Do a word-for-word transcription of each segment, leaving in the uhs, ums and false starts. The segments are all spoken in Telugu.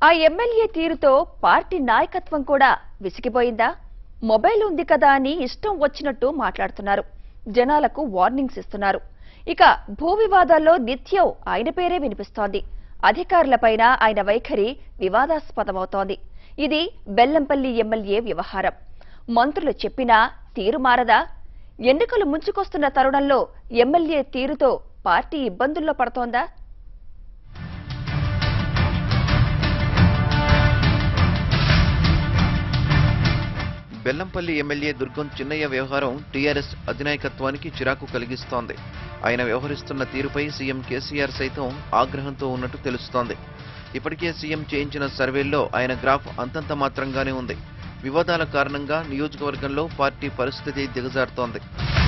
ఆ ఎమ్మెల్యే తీరుతో పార్టీ నాయకత్వం కూడా విసిగిపోయిందా? మొబైల్ ఉంది కదా అని ఇష్టం వచ్చినట్టు మాట్లాడుతున్నారు. జనాలకు వార్నింగ్స్ ఇస్తున్నారు. ఇక భూ వివాదాల్లో నిత్యం ఆయన పేరే వినిపిస్తోంది. అధికారులపైన ఆయన వైఖరి వివాదాస్పదమవుతోంది. ఇది బెల్లంపల్లి ఎమ్మెల్యే వ్యవహారం. మంత్రులు చెప్పినా తీరు మారదా? ఎన్నికలు ముంచుకొస్తున్న తరుణంలో ఎమ్మెల్యే తీరుతో పార్టీ ఇబ్బందుల్లో పడుతోందా? బెల్లంపల్లి ఎమ్మెల్యే దుర్గం చిన్నయ్య వ్యవహారం టీఆర్ఎస్ అధినాయకత్వానికి చిరాకు కలిగిస్తోంది. ఆయన వ్యవహరిస్తున్న తీరుపై సీఎం కేసీఆర్ సైతం ఆగ్రహంతో ఉన్నట్టు తెలుస్తోంది. ఇప్పటికే సీఎం చేయించిన సర్వేల్లో ఆయన గ్రాఫ్ అంతంత మాత్రంగానే ఉంది. వివాదాల కారణంగా నియోజకవర్గంలో పార్టీ పరిస్థితి దిగజారుతోంది.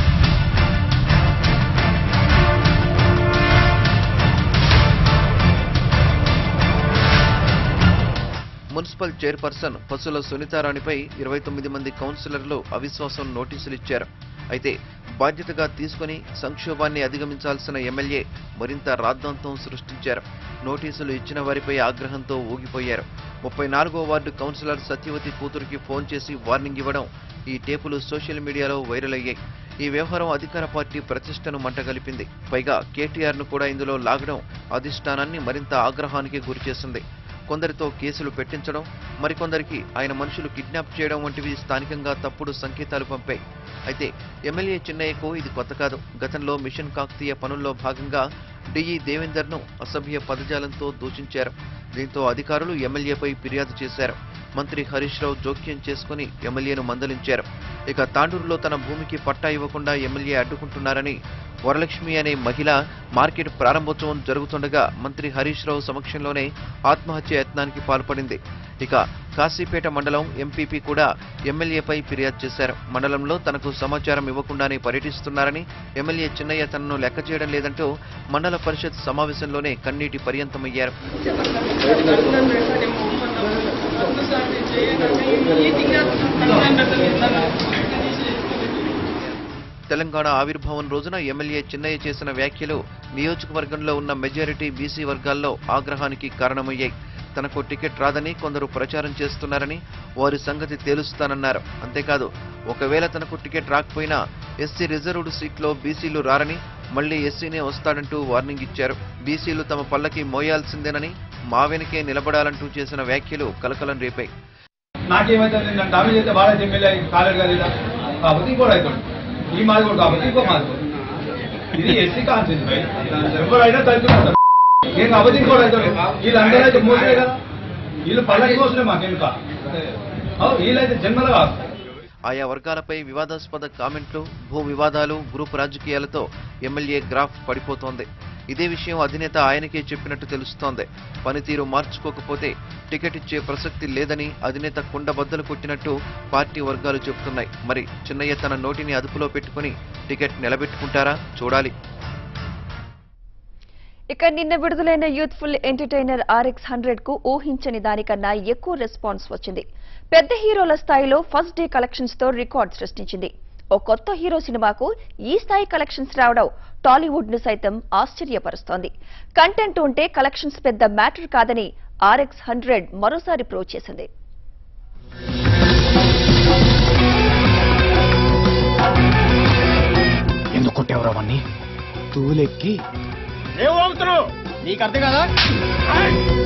మున్సిపల్ చైర్పర్సన్ పసుల సునీతారాణిపై ఇరవై తొమ్మిది మంది కౌన్సిలర్లు అవిశ్వాసం నోటీసులు ఇచ్చారు. అయితే బాధ్యతగా తీసుకుని సంక్షోభాన్ని అధిగమించాల్సిన ఎమ్మెల్యే మరింత రాద్ధాంతం సృష్టించారు. నోటీసులు ఇచ్చిన వారిపై ఆగ్రహంతో ఊగిపోయారు. ముప్పై నాలుగో వార్డు కౌన్సిలర్ సత్యవతి కూతురికి ఫోన్ చేసి వార్నింగ్ ఇవ్వడం ఈ టేపులు సోషల్ మీడియాలో వైరల్ అయ్యాయి. ఈ వ్యవహారం అధికార పార్టీ ప్రతిష్టను మంటగలిపింది. పైగా కేటీఆర్ ను కూడా ఇందులో లాగడం అధిష్టానాన్ని మరింత ఆగ్రహానికి గురిచేసింది. కొందరితో కేసులు పెట్టించడం, మరికొందరికి ఆయన మనుషులు కిడ్నాప్ చేయడం వంటివి స్థానికంగా తప్పుడు సంకేతాలు పంపాయి. అయితే ఎమ్మెల్యే చిన్నయ్యకు ఇది కొత్త కాదు. గతంలో మిషన్ కాకతీయ పనుల్లో భాగంగా డిఈ దేవేందర్ ను అసభ్య పదజాలంతో దూషించారు. దీంతో అధికారులు ఎమ్మెల్యేపై ఫిర్యాదు చేశారు. మంత్రి హరీష్ రావు జోక్యం చేసుకుని ఎమ్మెల్యేను మందలించారు. ఇక తాండూరులో తన భూమికి పట్టా ఇవ్వకుండా ఎమ్మెల్యే అడ్డుకుంటున్నారని వరలక్ష్మి అనే మహిళ మార్కెట్ ప్రారంభోత్సవం జరుగుతుండగా మంత్రి హరీష్ రావు సమక్షంలోనే ఆత్మహత్య యత్నానికి పాల్పడింది. ఇక కాశీపేట మండలం ఎంపీపీ కూడా ఎమ్మెల్యేపై ఫిర్యాదు చేశారు. మండలంలో తనకు సమాచారం ఇవ్వకుండానే పర్యటిస్తున్నారని, ఎమ్మెల్యే చిన్నయ్య తనను లెక్క చేయడం లేదంటూ మండల పరిషత్ సమావేశంలోనే కన్నీటి పర్యంతమయ్యారు. తెలంగాణ ఆవిర్భావం రోజున ఎమ్మెల్యే చిన్నయ్య చేసిన వ్యాఖ్యలు నియోజకవర్గంలో ఉన్న మెజారిటీ బీసీ వర్గాల్లో ఆగ్రహానికి కారణమయ్యాయి. తనకు టికెట్ రాదని కొందరు ప్రచారం చేస్తున్నారని, వారి సంగతి తేలుస్తానన్నారు. అంతేకాదు, ఒకవేళ తనకు టికెట్ రాకపోయినా ఎస్సీ రిజర్వ్డ్ సీట్లో బీసీలు రారని, మళ్లీ ఎస్సీనే వస్తాడంటూ వార్నింగ్ ఇచ్చారు. బీసీలు తమ పల్లకి మోయాల్సిందేనని, మా వెనకే నిలబడాలంటూ చేసిన వ్యాఖ్యలు కలకలం రేపాయి. ఈ మాది కూడా కాబట్టి ఇంకో మాది ఇది ఎస్సీ కాన్సెన్స్ ఎవరైనా తగ్గుతారు. నేను కాబట్టి ఇంకోటి అవుతాడు. వీళ్ళందరూ అయితే మోసలే కదా, వీళ్ళు పల్లకి మోసలే మాకెందుక, వీళ్ళైతే జన్మలు కాదు. ఆయా వర్గాలపై వివాదాస్పద కామెంట్లు, భూ వివాదాలు, గ్రూప్ రాజకీయాలతో ఎమ్మెల్యే గ్రాఫ్ పడిపోతోంది. ఇదే విషయం అధినేత ఆయనకే చెప్పినట్టు తెలుస్తోంది. పనితీరు మార్చుకోకపోతే టికెట్ ఇచ్చే ప్రసక్తి లేదని అధినేత కుండబద్దలు కొట్టినట్టు పార్టీ వర్గాలు చెబుతున్నాయి. మరి చిన్నయ్య తన నోటిని అదుపులో పెట్టుకుని టికెట్ నిలబెట్టుకుంటారా? చూడాలి. ఇక నిన్న విడుదలైన యూత్ఫుల్ ఎంటర్టైనర్ ఆర్ఎక్స్ హండ్రెడ్ కు ఊహించని దానికన్నా ఎక్కువ రెస్పాన్స్ వచ్చింది. పెద్ద హీరోల స్థాయిలో ఫస్ట్ డే కలెక్షన్స్ తో రికార్డ్ సృష్టించింది. ఓ కొత్త హీరో సినిమాకు ఈ స్థాయి కలెక్షన్స్ రావడం టాలీవుడ్ ను సైతం ఆశ్చర్యపరుస్తోంది. కంటెంట్ ఉంటే కలెక్షన్స్ పెద్ద మ్యాటర్ కాదని ఆర్ఎక్స్ హండ్రెడ్ మరోసారి ప్రూవ్ చేసింది. ఎందుకుంటేవరావన్నీ తూలెక్కి నీకు అర్థం కదా.